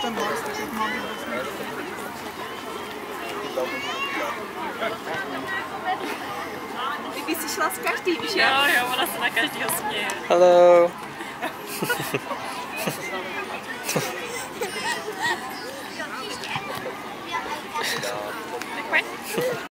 ten hlas, tak jak mám Ty bys si šla s každým, že? Jo, ona se na každýho směje. Hello. Tak pojď.